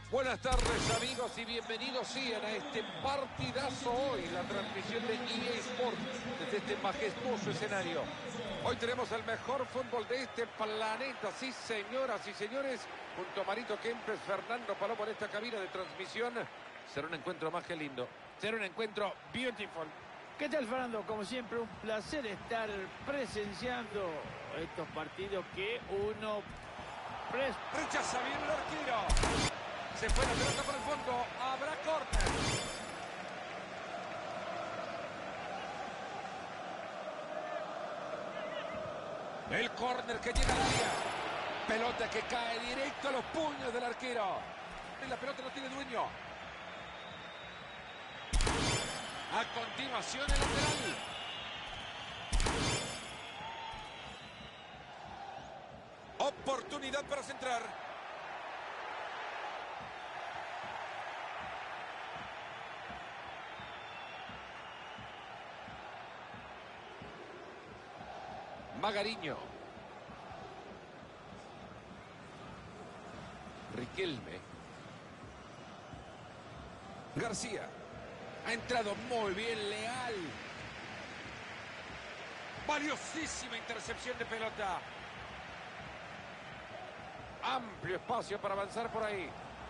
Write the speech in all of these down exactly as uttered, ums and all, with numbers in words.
Buenas tardes amigos y bienvenidos sean a este partidazo hoy, la transmisión de E A Sports desde este majestuoso escenario. Hoy tenemos el mejor fútbol de este planeta, sí señoras y señores, junto a Marito Kempes, Fernando Palomo en esta cabina de transmisión. Será un encuentro más que lindo, será un encuentro beautiful. ¿Qué tal, Fernando? Como siempre, un placer estar presenciando estos partidos que uno... Pres... Rechaza bien el arquero. Se fue la pelota por el fondo. Habrá córner. El córner que llega al área. Pelota que cae directo a los puños del arquero. Y la pelota no tiene dueño. A continuación el lateral. Oportunidad para centrar. Magariño. Riquelme. García. Ha entrado muy bien, Leal. Valiosísima intercepción de pelota. Amplio espacio para avanzar por ahí.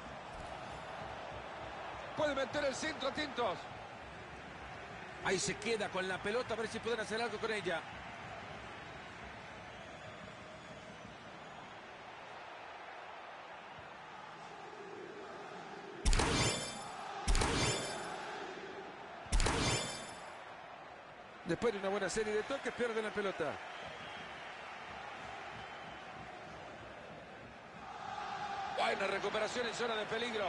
Puede meter el centro, atentos. Ahí se queda con la pelota, a ver si pueden hacer algo con ella. Después de una buena serie de toques, pierde la pelota. Buena recuperación en zona de peligro.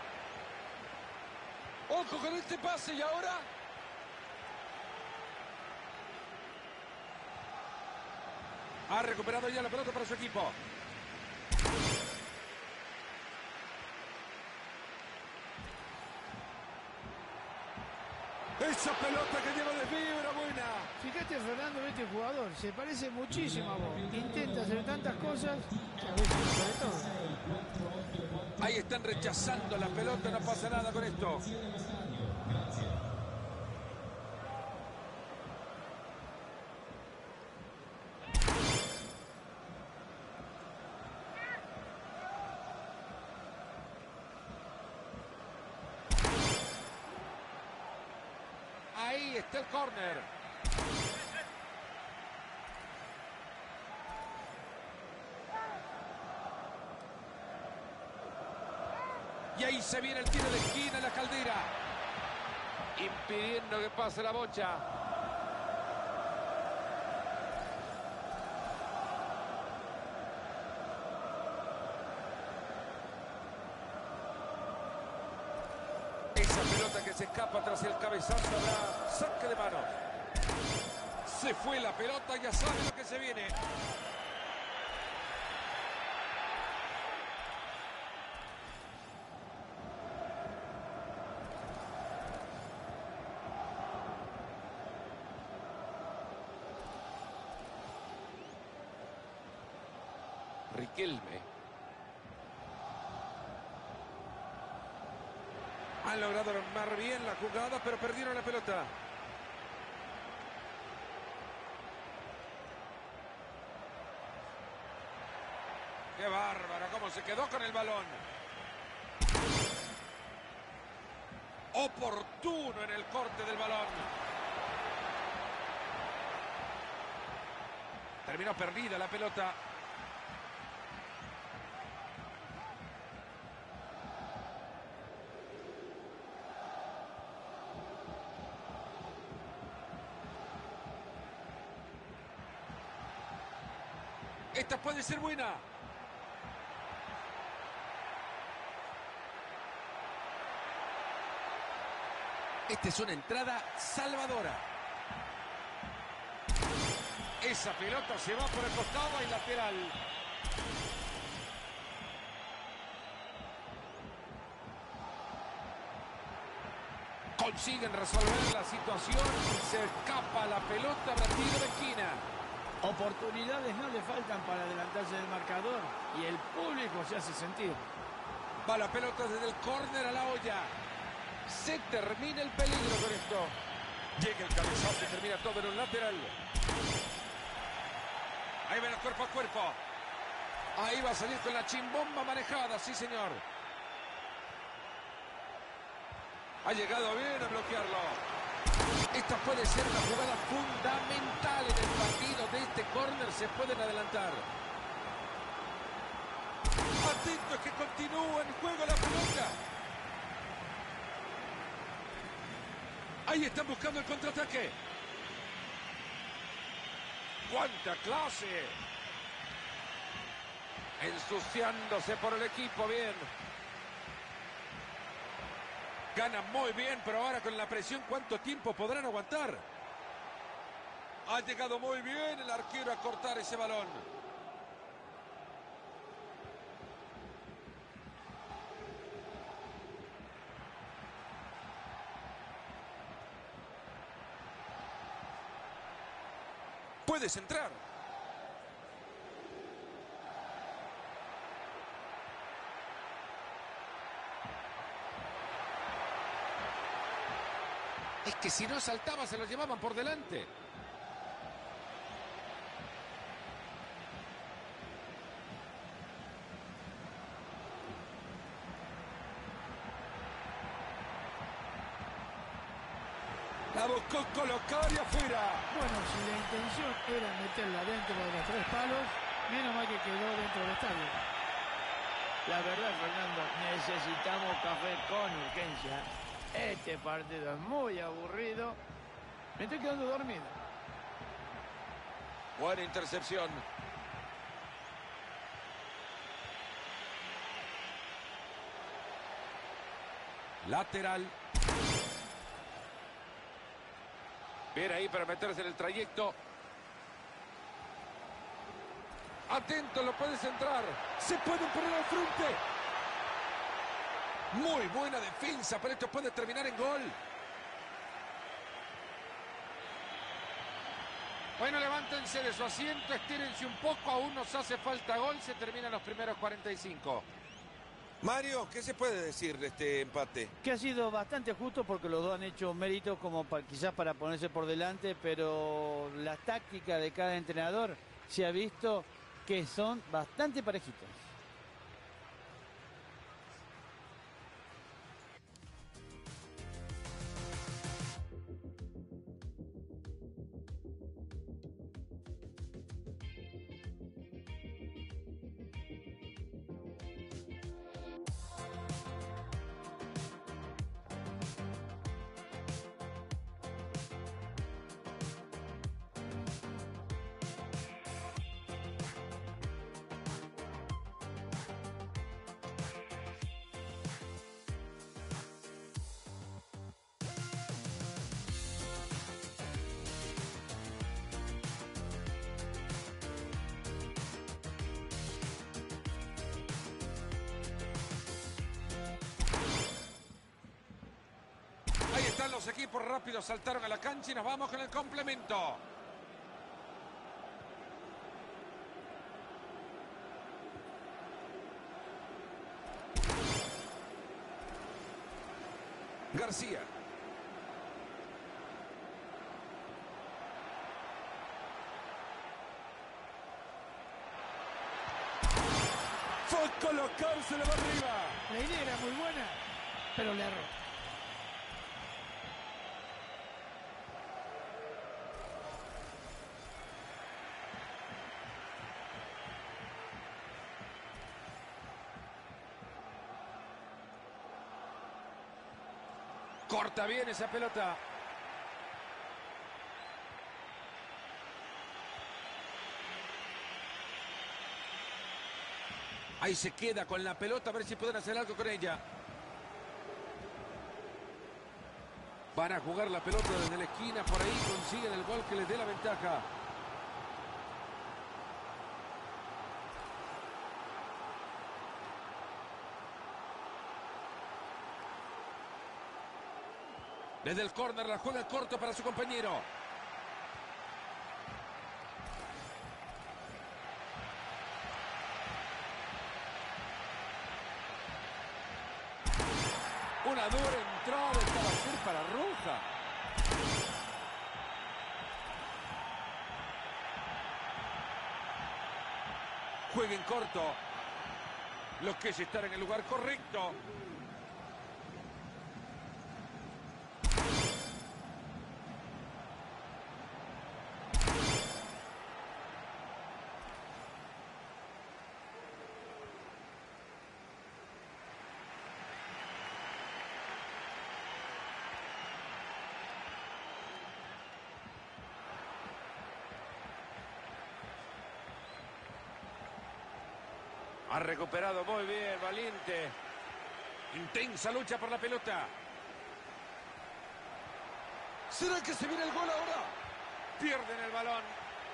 Ojo con este pase y ahora. Ha recuperado ya la pelota para su equipo. Esa pelota que lleva de fibra buena. Fíjate, Fernando, este jugador se parece muchísimo a vos. Intenta hacer tantas cosas que a veces no sabe todo. Ahí están rechazando la pelota, no pasa nada con esto. Ahí está el córner. Y ahí se viene el tiro de esquina en la Caldera. Impidiendo que pase la bocha. Pelota que se escapa tras el cabezazo, habrá saque de manos. Se fue la pelota, ya sabe lo que se viene. Riquelme. Han logrado armar bien la jugada, pero perdieron la pelota. ¡Qué bárbaro! Cómo se quedó con el balón. Oportuno en el corte del balón. Terminó perdida la pelota. Esta puede ser buena. Esta es una entrada salvadora. Esa pelota se va por el costado y lateral. Consiguen resolver la situación. Se escapa la pelota, habrá tiro de esquina. Oportunidades no le faltan para adelantarse del marcador y el público se hace sentir. Va la pelota desde el córner a la olla. Se termina el peligro con esto. Llega el cabezazo y termina todo en un lateral. Ahí ven el cuerpo a cuerpo. Ahí va a salir con la chimbomba manejada, sí señor. Ha llegado bien a bloquearlo. Esta puede ser una jugada fundamental en el partido. De este córner se pueden adelantar. Atento, que continúa en juego la pelota. Ahí están buscando el contraataque. ¡Cuánta clase! Ensuciándose por el equipo, bien. Gana muy bien, pero ahora con la presión, ¿cuánto tiempo podrán aguantar? Ha llegado muy bien el arquero a cortar ese balón. Puedes entrar. Es que si no saltaba se lo llevaban por delante. La buscó colocar y afuera. Bueno, si la intención era meterla dentro de los tres palos, menos mal que quedó dentro del estadio. La verdad, Fernando, necesitamos café con urgencia. Este partido es muy aburrido. Me estoy quedando dormido. Buena intercepción. Lateral. Bien ahí para meterse en el trayecto. Atento, lo puedes entrar. Se pueden poner al frente. Muy buena defensa, pero esto puede terminar en gol. Bueno, levántense de su asiento, estírense un poco, aún nos hace falta gol, se terminan los primeros cuarenta y cinco. Mario, ¿qué se puede decir de este empate? Que ha sido bastante justo porque los dos han hecho méritos como para, quizás para ponerse por delante, pero la táctica de cada entrenador se ha visto que son bastante parejitos. Ahí están los equipos rápidos, saltaron a la cancha y nos vamos con el complemento. García. Fue a colocárselo de arriba. La idea era muy buena, pero le erró. Corta bien esa pelota. Ahí se queda con la pelota, a ver si pueden hacer algo con ella. Van a jugar la pelota desde la esquina, por ahí consiguen el gol que les dé la ventaja. Desde el córner la juega corto para su compañero. Una dura entrada, esta va a ser para roja. Jueguen corto. Lo que es estar en el lugar correcto. Ha recuperado muy bien, valiente. Intensa lucha por la pelota. ¿Será que se viene el gol ahora? Pierden el balón.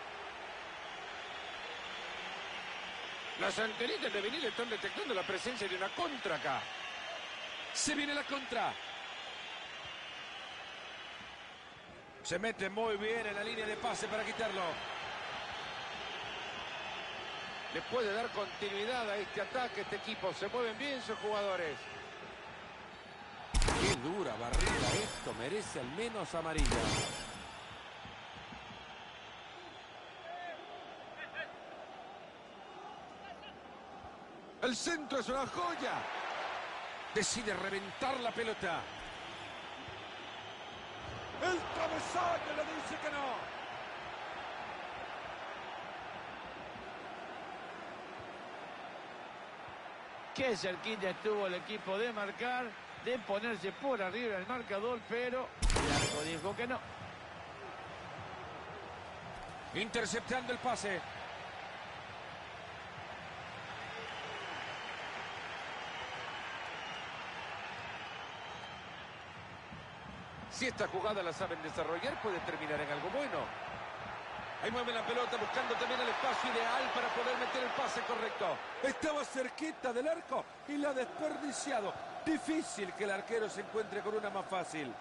Las antenitas de vinil están detectando la presencia de una contra acá. Se viene la contra. Se mete muy bien en la línea de pase para quitarlo. Le puede dar continuidad a este ataque, este equipo. Se mueven bien sus jugadores. Qué dura barrida esto. Merece al menos amarilla. El centro es una joya. Decide reventar la pelota. El travesaño le dice que no. Qué cerquita estuvo el equipo de marcar, de ponerse por arriba del marcador, pero el arco dijo que no. Interceptando el pase. Si esta jugada la saben desarrollar, puede terminar en algo bueno. Ahí mueve la pelota buscando también el espacio ideal para poder meter el pase correcto. Estaba cerquita del arco y la ha desperdiciado. Difícil que el arquero se encuentre con una más fácil.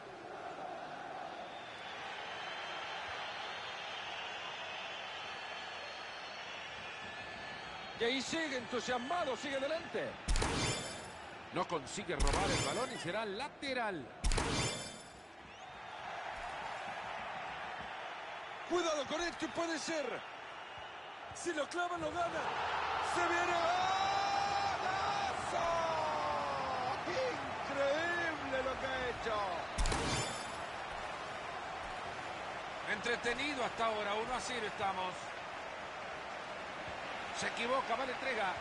Y ahí sigue entusiasmado, sigue adelante. No consigue robar el balón y será lateral. Cuidado con esto, puede ser. Si lo clavan, lo gana. Se viene. ¡Golazo! Increíble lo que ha hecho. Entretenido hasta ahora. uno a cero estamos. Se equivoca, va la entrega.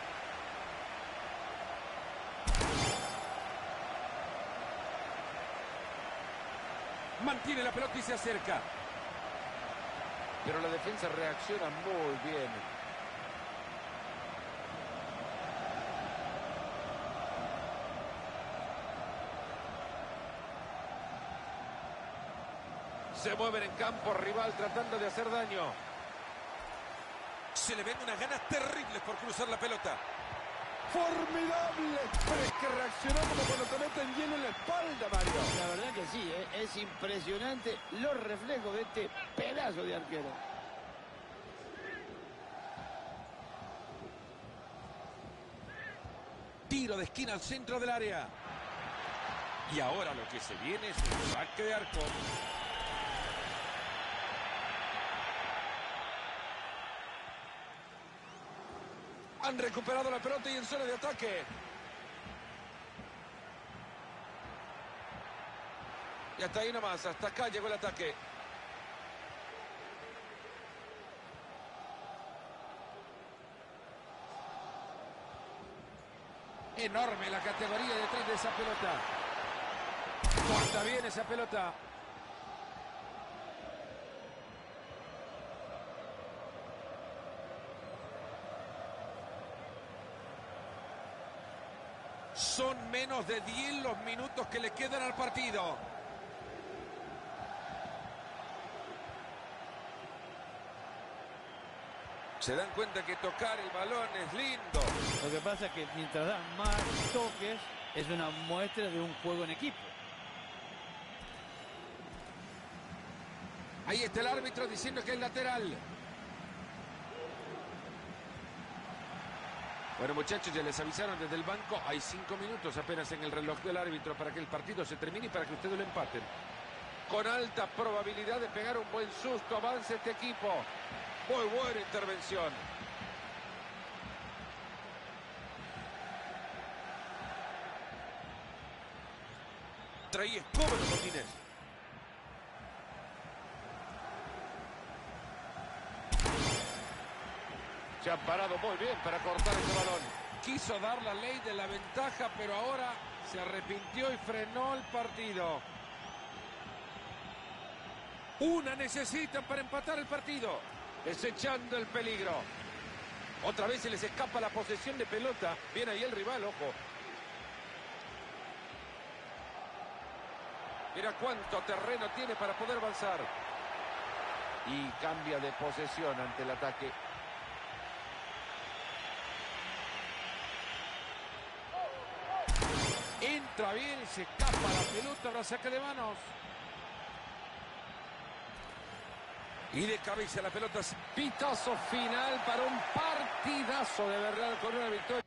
Mantiene la pelota y se acerca. Pero la defensa reacciona muy bien. Se mueven en campo rival tratando de hacer daño. Se le ven unas ganas terribles por cruzar la pelota. ¡Formidable! Pero es que reaccionó como cuando te meten hielo en la espalda, Mario. La verdad que sí, ¿eh? Es impresionante los reflejos de este pedazo de arquero. Tiro de esquina al centro del área. Y ahora lo que se viene es un saque de arco. Han recuperado la pelota y en zona de ataque. Y hasta ahí nomás, hasta acá llegó el ataque. Enorme la categoría detrás de esa pelota. Corta bien esa pelota. Son menos de diez los minutos que le quedan al partido. Se dan cuenta que tocar el balón es lindo. Lo que pasa es que mientras dan más toques, es una muestra de un juego en equipo. Ahí está el árbitro diciendo que es lateral. Bueno, muchachos, ya les avisaron desde el banco. Hay cinco minutos apenas en el reloj del árbitro para que el partido se termine y para que ustedes lo empaten. Con alta probabilidad de pegar un buen susto. Avance este equipo. Muy buena intervención. Trae escoba los botines. Se han parado muy bien para cortar ese balón. Quiso dar la ley de la ventaja, pero ahora se arrepintió y frenó el partido. Una necesitan para empatar el partido. Desechando el peligro. Otra vez se les escapa la posesión de pelota. Viene ahí el rival, ojo. Mira cuánto terreno tiene para poder avanzar. Y cambia de posesión ante el ataque. Entra bien, se escapa la pelota, ahora saque de manos. Y de cabeza la pelota. Pitazo final para un partidazo de verdad con una victoria.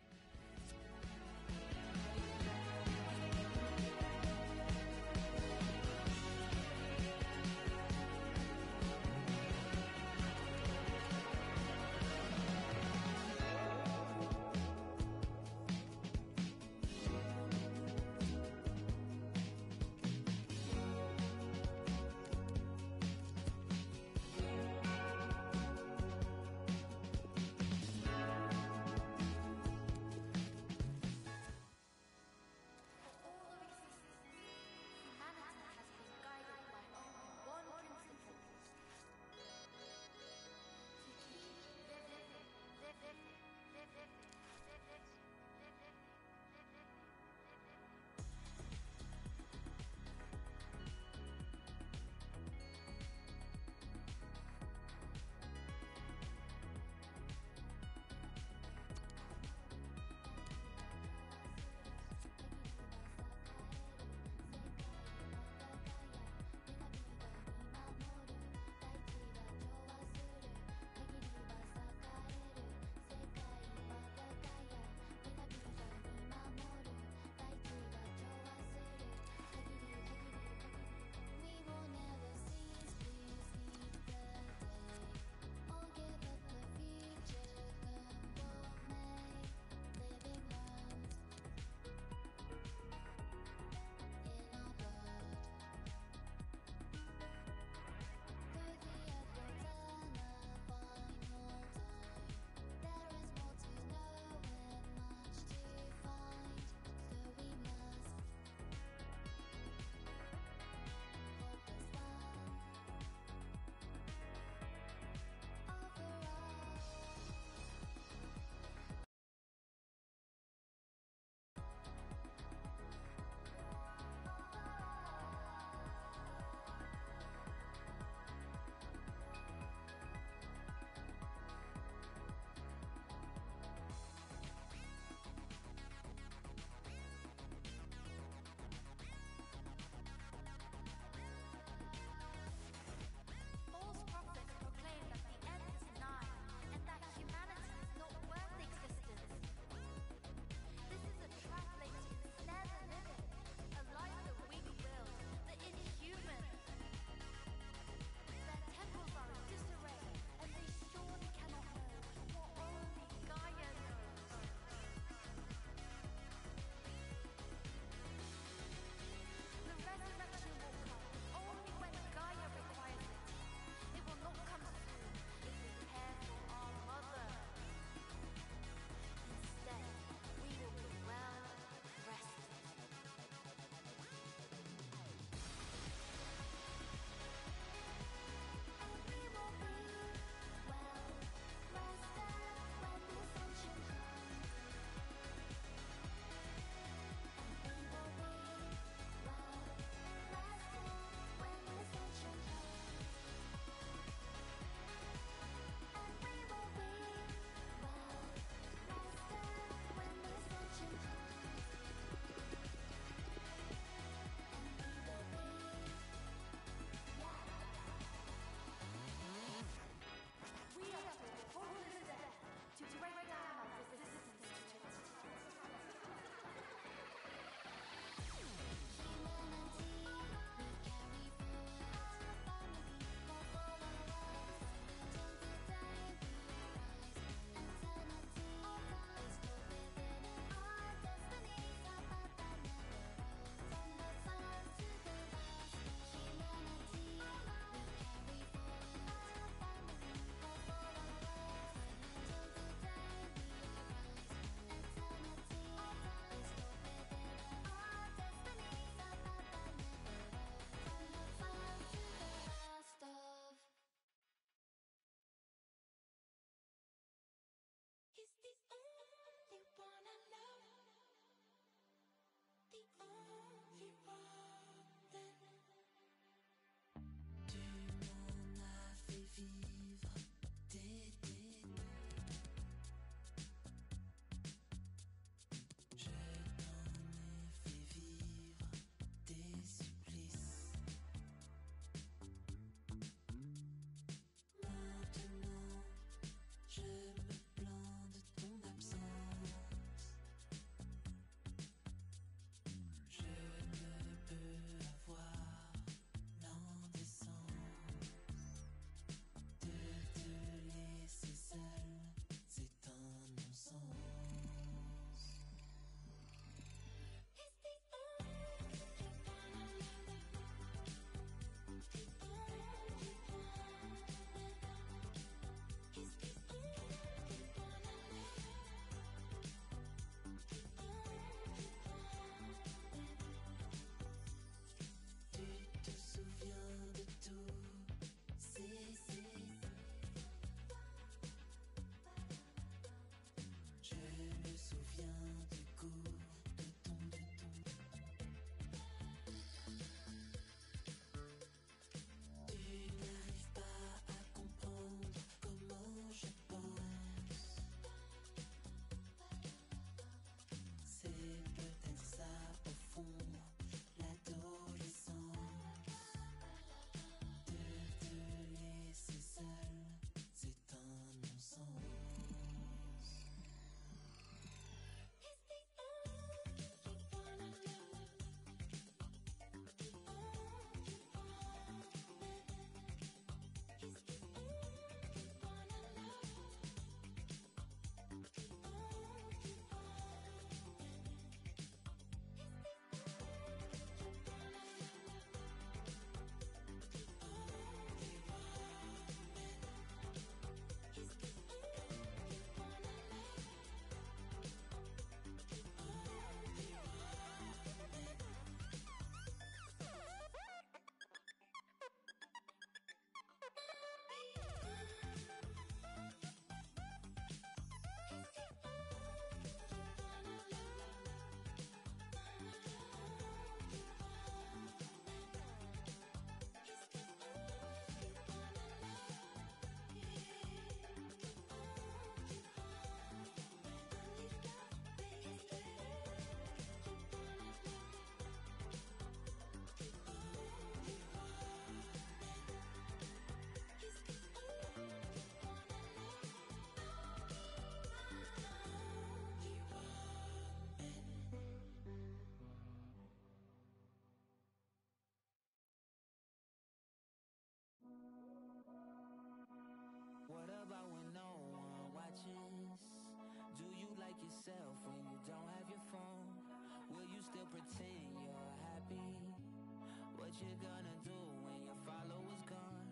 watches? Do you like yourself when you don't have your phone? Will you still pretend you're happy? What you gonna do when your followers gone?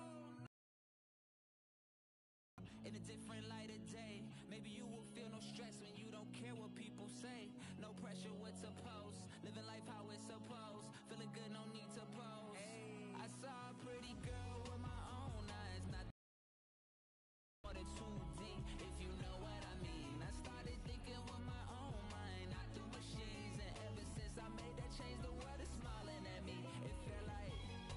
In a different light of day, maybe you will feel no stress when you don't care what people say. No pressure what to post, living life how it's supposed. Feeling good, no need to pose. Hey. I saw a pretty girl with my own eyes, not more than two D, if you know what I mean. I started thinking with my own mind, not through machines. And ever since I made that change, the world is smiling at me. It felt like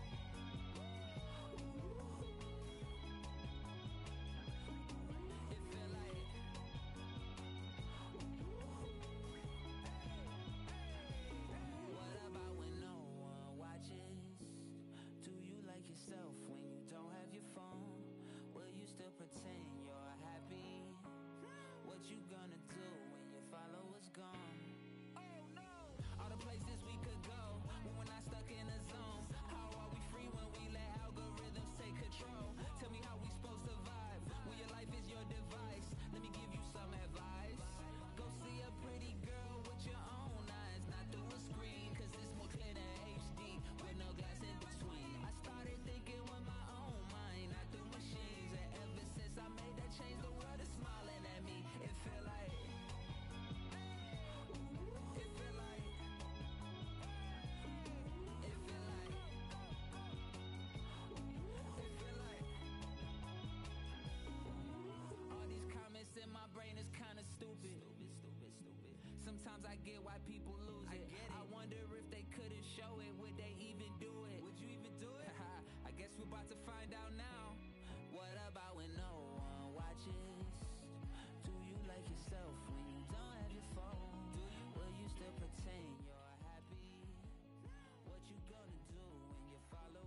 yourself when you don't have your phone. Will you still pretend you're happy? What you gonna do when your followers gone? Oh no! All the places we could go when we're not stuck in a zone. How are we free when we let algorithms take control? Tell me how we supposed to vibe when your life is your device. Let me give you some advice. Go see a pretty girl with your own eyes, not through a screen, cause it's more clear than H D with no glass in between. I started thinking with my own mind, not through machines. And ever since I made that change, the world is smiling at me. It feel like It feel like It feel like It feel like all these comments in my brain is kinda stupid. Stupid, stupid, stupid. Sometimes I get why people lose it. I get it. I wonder if they couldn't show it, would they even do it? Would you even do it? I guess we're about to find out now. What about when no one watches? Do you like yourself when you don't have your phone? Do you? Will you still pretend you're happy? What you gonna do when you follow?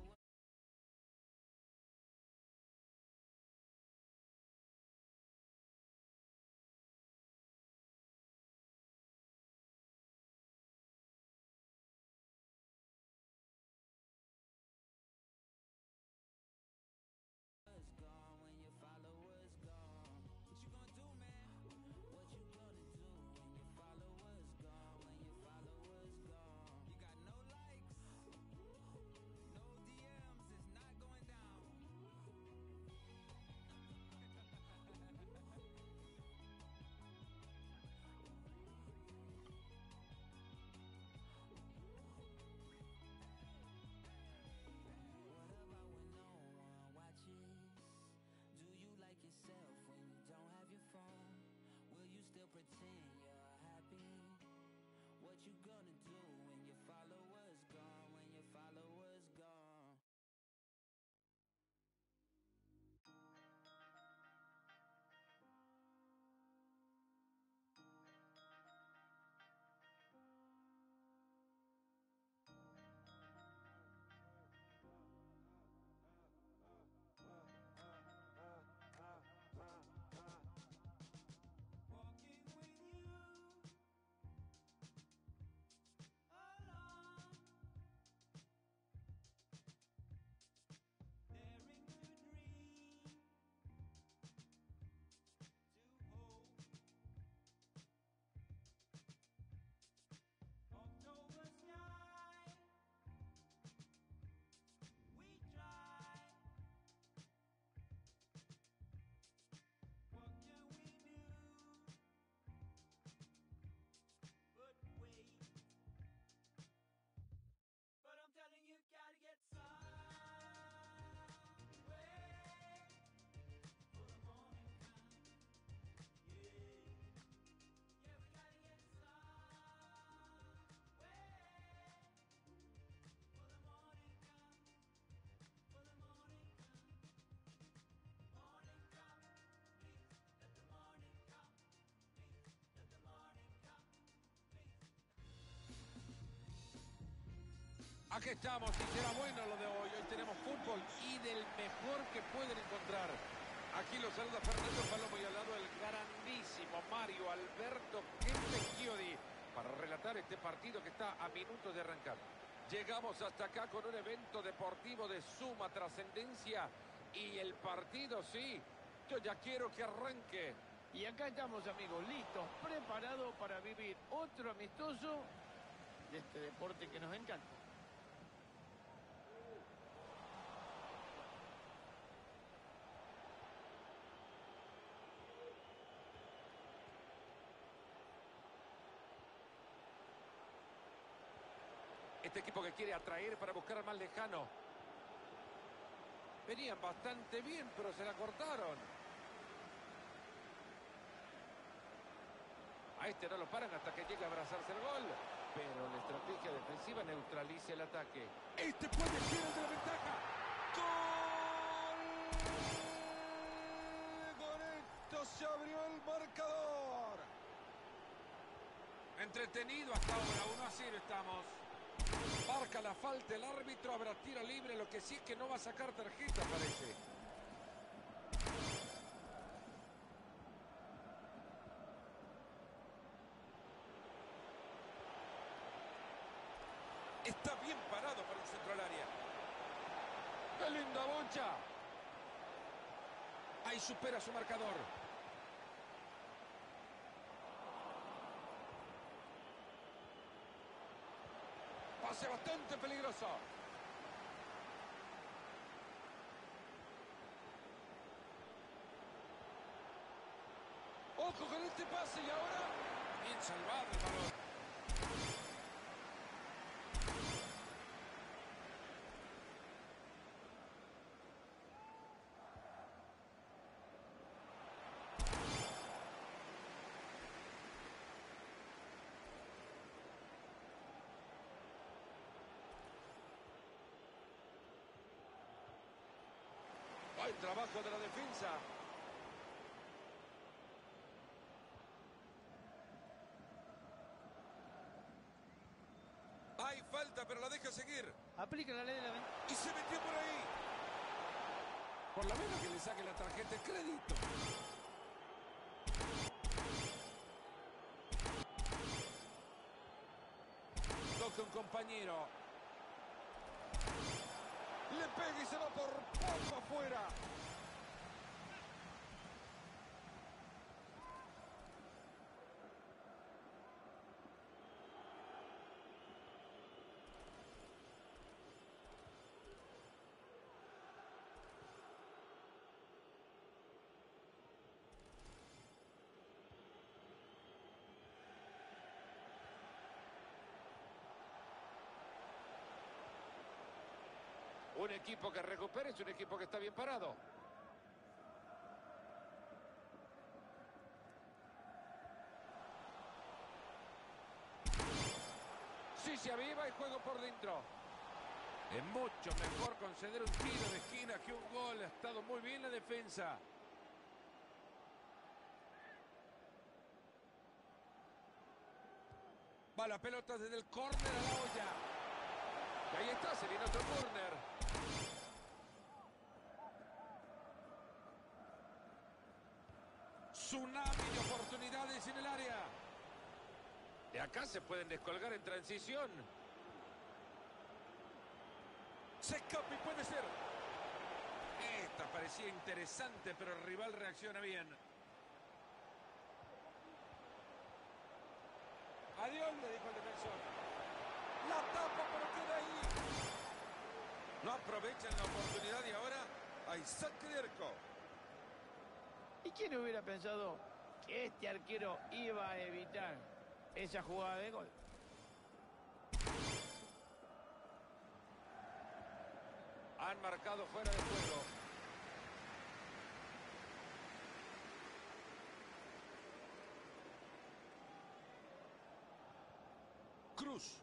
Gone when your followers gone. What you gonna do, man? What you gonna do when your followers gone? When your followers gone, you got no likes, no D Ms. It's not going down. What about when no one watches? Do you like yourself when you don't have your phone? Will you still pretend you're happy? What you gonna do when your followers gone? When your followers gone? Walking with you along, daring to dream, to hope. October sky, we try. What can we do but wait? But I'm telling you, gotta get somewhere for the morning come. Yeah, yeah, we gotta get somewhere for the morning come. For the morning come. Morning come, please. Let the morning come, please. Let the morning come, please. Aquí estamos y será bueno lo de hoy. Hoy tenemos fútbol y del mejor que pueden encontrar. Aquí lo saluda Fernando Palomo y al lado el grandísimo Mario Alberto Chiodi para relatar este partido que está a minutos de arrancar. Llegamos hasta acá con un evento deportivo de suma trascendencia y el partido, sí, yo ya quiero que arranque. Y acá estamos, amigos, listos, preparados para vivir otro amistoso de este deporte que nos encanta. Este equipo que quiere atraer para buscar al más lejano. Venían bastante bien, pero se la cortaron. A este no lo paran hasta que llegue a abrazarse el gol. Pero la estrategia defensiva neutraliza el ataque. Este puede ser el de la ventaja. ¡Gol! Con esto se abrió el marcador. Entretenido hasta ahora. uno a cero estamos. Marca la falta el árbitro. Habrá tiro libre. Lo que sí es que no va a sacar tarjeta, parece. Está bien parado para un centro al área. ¡Qué linda bocha! Ahí supera su marcador. Pase bastante peligroso. Ojo con este pase y ahora... Bien salvado el balón. Buen trabajo de la defensa. Hay falta, pero la deja seguir. Aplica la ley de la ventaja. Y se metió por ahí. Por lo menos que le saque la tarjeta de crédito. Toca un compañero. Le pega y se va por poco afuera. Un equipo que recupera es un equipo que está bien parado. Sí se aviva y juego por dentro. Es mucho mejor conceder un tiro de esquina que un gol. Ha estado muy bien la defensa. Va la pelota desde el córner a la olla. Y ahí está, se viene otro córner. Tsunami de oportunidades en el área. De acá se pueden descolgar en transición. Se escapa y puede ser. Esta parecía interesante, pero el rival reacciona bien. Adiós, le dijo el defensor. La tapa, pero queda ahí. No aprovechan la oportunidad y ahora hay saque de arco. ¿Y quién hubiera pensado que este arquero iba a evitar esa jugada de gol? Han marcado fuera de juego. Cruz.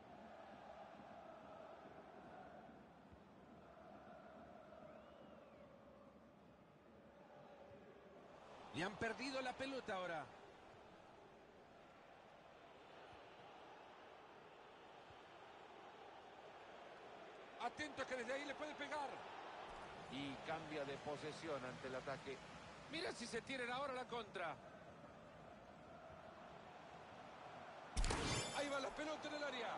Le han perdido la pelota ahora. Atento que desde ahí le puede pegar. Y cambia de posesión ante el ataque. Mira si se tienen ahora la contra. Ahí va la pelota en el área.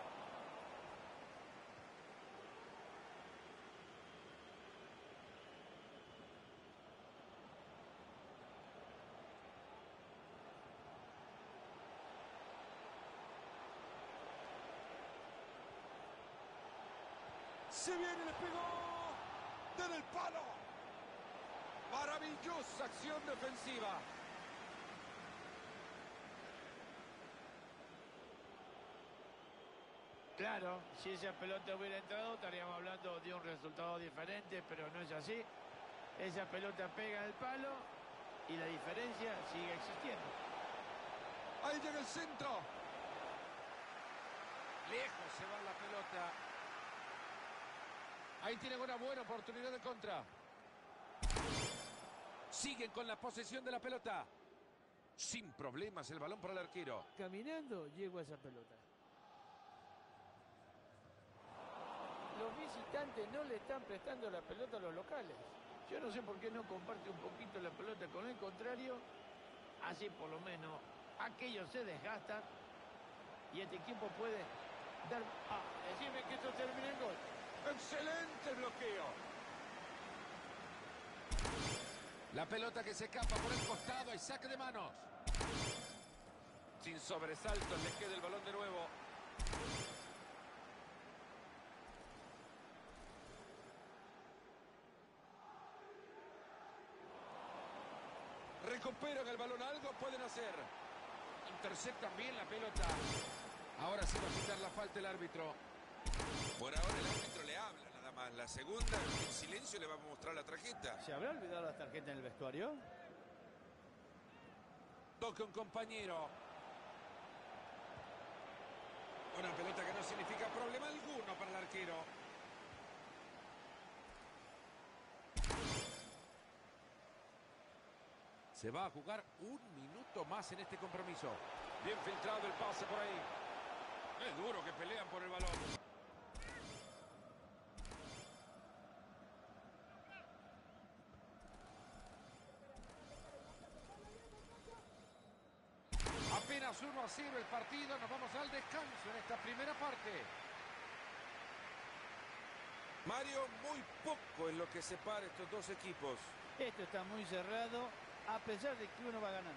Se viene, le pegó. Desde el palo. Maravillosa acción defensiva. Claro, si esa pelota hubiera entrado estaríamos hablando de un resultado diferente, pero no es así. Esa pelota pega el palo y la diferencia sigue existiendo. Ahí llega el centro. Lejos se va la pelota. Ahí tienen una buena oportunidad de contra. Siguen con la posesión de la pelota. Sin problemas el balón para el arquero. Caminando llego a esa pelota. Los visitantes no le están prestando la pelota a los locales. Yo no sé por qué no comparte un poquito la pelota con el contrario. Así por lo menos aquellos se desgastan y este equipo puede dar... Ah, decime que esto termine en gol. ¡Excelente bloqueo! La pelota que se escapa por el costado y saque de manos. Sin sobresaltos le queda el balón de nuevo. Recuperan el balón, algo pueden hacer. Interceptan bien la pelota. Ahora sí va a quitar la falta el árbitro. Por ahora el árbitro le habla nada más. La segunda, en silencio, le va a mostrar la tarjeta. ¿Se habrá olvidado la tarjeta en el vestuario? Toca un compañero. Una pelota que no significa problema alguno para el arquero. Se va a jugar un minuto más en este compromiso. Bien filtrado el pase por ahí. Es duro que pelean por el balón. Apenas uno a cero el partido. Nos vamos al descanso en esta primera parte. Mario, muy poco en lo que separa estos dos equipos. Esto está muy cerrado, a pesar de que uno va ganando.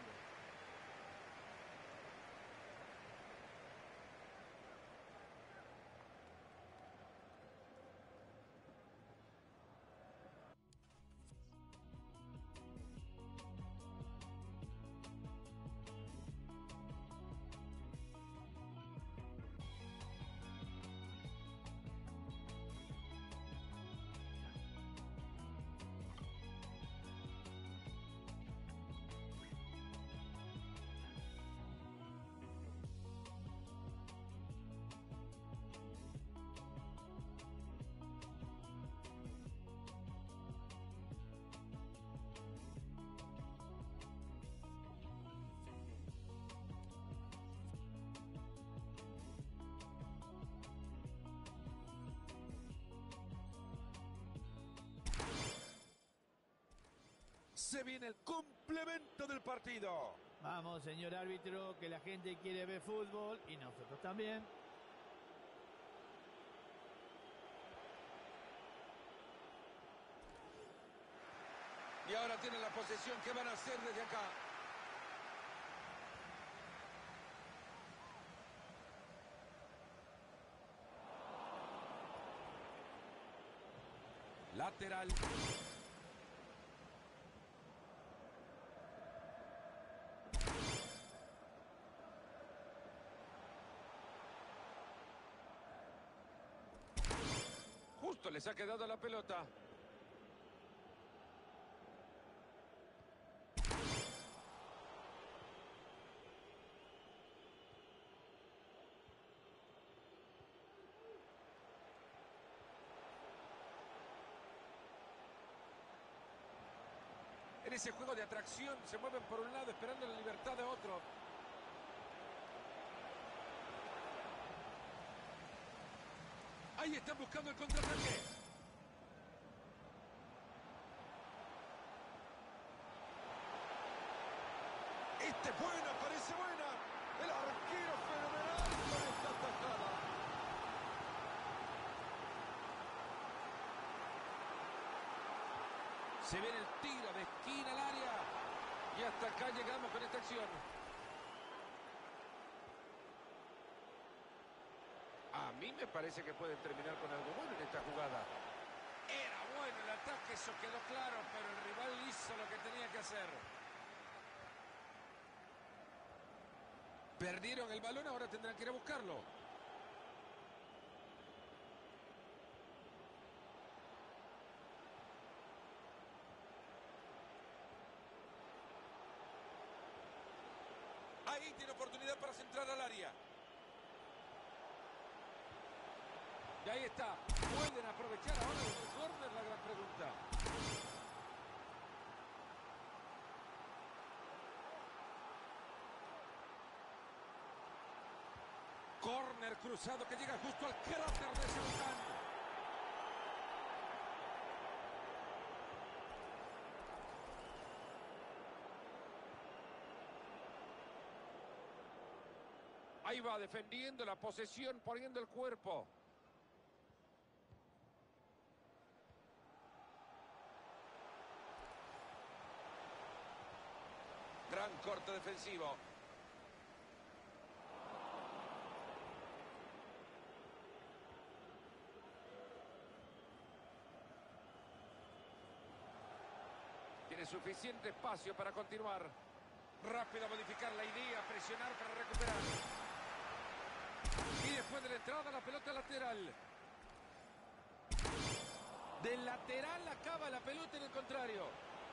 Se viene el complemento del partido. Vamos, señor árbitro, que la gente quiere ver fútbol y nosotros también. Y ahora tienen la posesión. ¿Qué van a hacer desde acá? Lateral. Justo les ha quedado la pelota. En ese juego de atracción se mueven por un lado esperando la libertad de otro. Ahí están buscando el contraataque. Este es buena, parece buena. El arquero fenomenal con esta tajada. Se viene el tiro de esquina al área. Y hasta acá llegamos con esta acción. A mí mí me parece que pueden terminar con algo bueno en esta jugada. Era bueno el ataque, eso quedó claro, pero el rival hizo lo que tenía que hacer. Perdieron el balón, ahora tendrán que ir a buscarlo. Ahí tiene oportunidad para centrar al área. Y ahí está. ¿Pueden aprovechar ahora el córner? La gran pregunta. Córner cruzado que llega justo al cráter de ese volcán. Ahí va defendiendo la posesión, poniendo el cuerpo. Gran corte defensivo. Tiene suficiente espacio para continuar. Rápido a modificar la idea, presionar para recuperar. Y después de la entrada, la pelota lateral. Del lateral acaba la pelota en el contrario.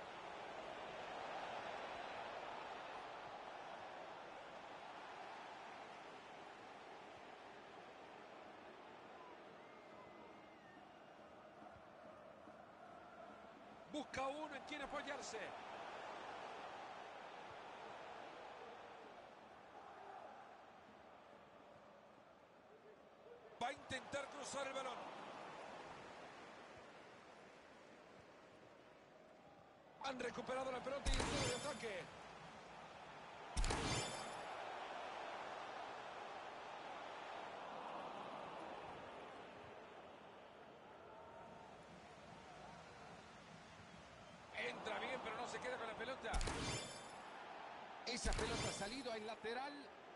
Busca uno en quien apoyarse. Va a intentar cruzar el balón. Han recuperado la pelota y el tiro de ataque. Entra bien, pero no se queda con la pelota. Esa pelota ha salido al lateral.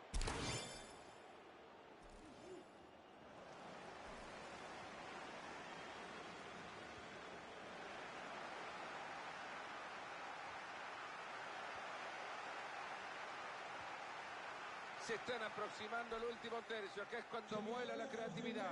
Se están aproximando al último tercio. Acá es cuando vuela la creatividad.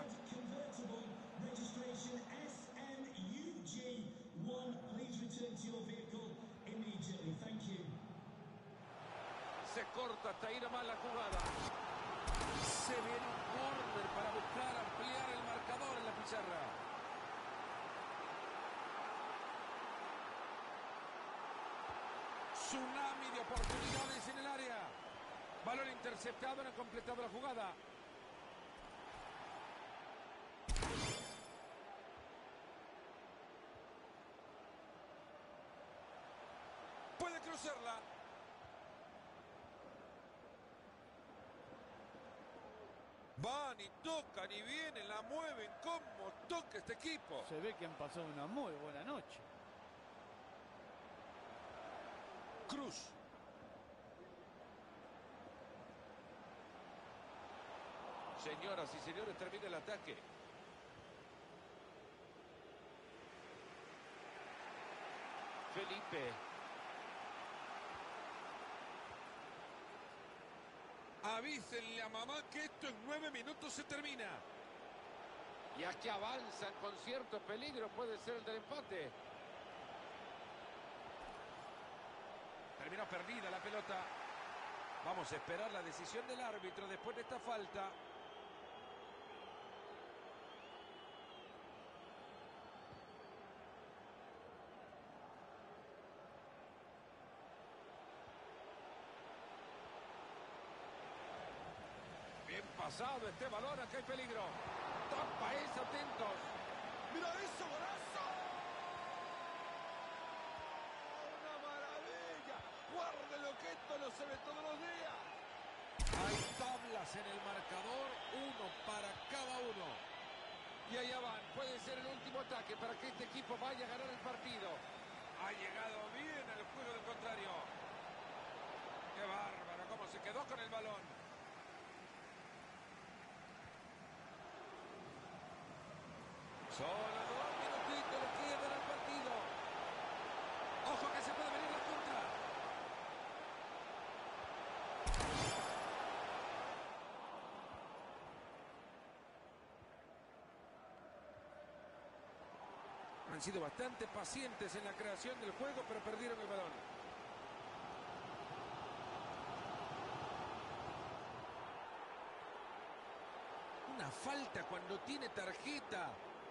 Se corta hasta ir a mal la jugada. Se viene un córner para buscar ampliar el marcador en la pizarra. Tsunami de oportunidades en el área. Balón interceptado, no ha completado la jugada. Puede cruzarla. Van y tocan y vienen, la mueven. ¿Cómo toca este equipo? Se ve que han pasado una muy buena noche. Cruz. Señoras y señores, termina el ataque. Felipe. Avísenle a mamá que esto en nueve minutos se termina. Y aquí avanzan con cierto peligro. Puede ser el del empate. Terminó perdida la pelota. Vamos a esperar la decisión del árbitro después de esta falta. Bien pasado este balón, acá hay peligro. Topa es, atentos. ¡Mira eso, golazo! ¡Una maravilla! Guárdelo que esto no se ve todos los días. Hay tablas en el marcador, uno para cada uno. Y allá van, puede ser el último ataque para que este equipo vaya a ganar el partido. Ha llegado bien al juego del contrario. ¡Qué bárbaro! ¿Cómo se quedó con el balón? Solo dos minutitos le quedan al partido. Ojo que se puede venir la contra. Han sido bastante pacientes en la creación del juego, pero perdieron el balón. Una falta cuando tiene tarjeta.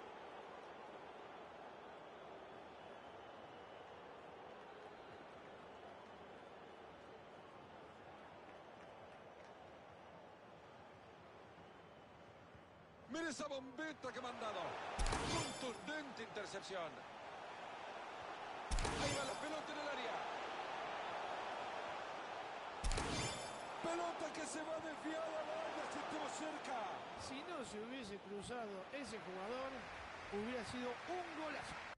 Mira esa bombeta que me han dado. Contundente intercepción. Ahí va la pelota en el área. Pelota que se va desviada al área, si estuvo cerca. Si no se hubiese cruzado ese jugador, hubiera sido un golazo.